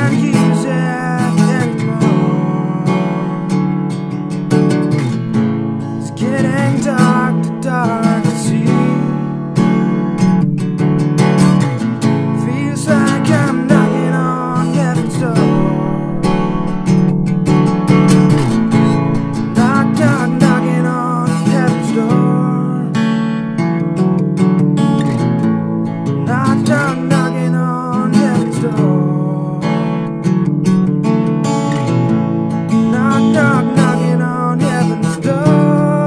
can't use it anymore. It's getting dark, too dark to see. Feels like I'm knocking on heaven's door. Knock, knock, knocking on heaven's door. Knock, knock, knocking on heaven's door. Knock, knock, knocking on heaven's door.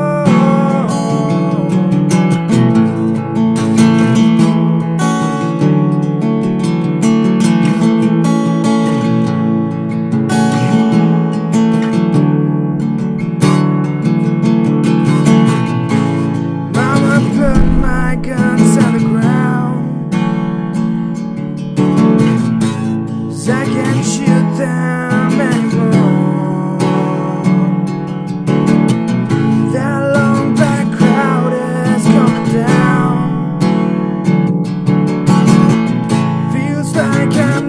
Mama put my guns on the ground, 'cause I can't shoot them anymore. That long black crowd is coming down. Feels like I'm